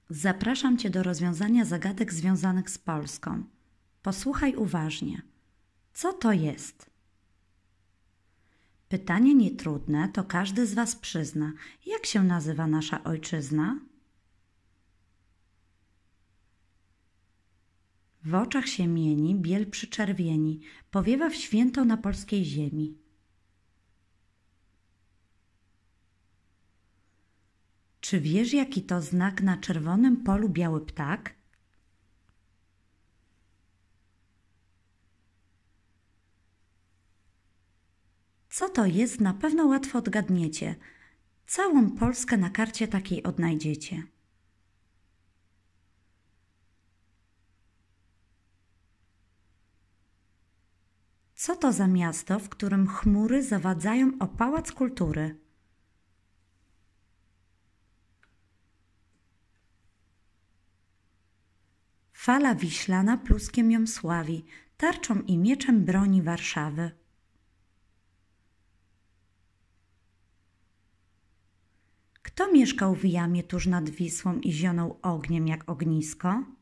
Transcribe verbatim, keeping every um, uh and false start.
Zapraszam Cię do rozwiązania zagadek związanych z Polską. Posłuchaj uważnie. Co to jest? Pytanie nietrudne, to każdy z Was przyzna. Jak się nazywa nasza ojczyzna? W oczach się mieni, biel przyczerwieni, powiewa w święto na polskiej ziemi. Czy wiesz, jaki to znak na czerwonym polu biały ptak? Co to jest, na pewno łatwo odgadniecie. Całą Polskę na karcie takiej odnajdziecie. Co to za miasto, w którym chmury zawadzają o pałac kultury? Fala wiślana pluskiem ją sławi, tarczą i mieczem broni Warszawy. Kto mieszkał w jamie tuż nad Wisłą i zionął ogniem jak ognisko?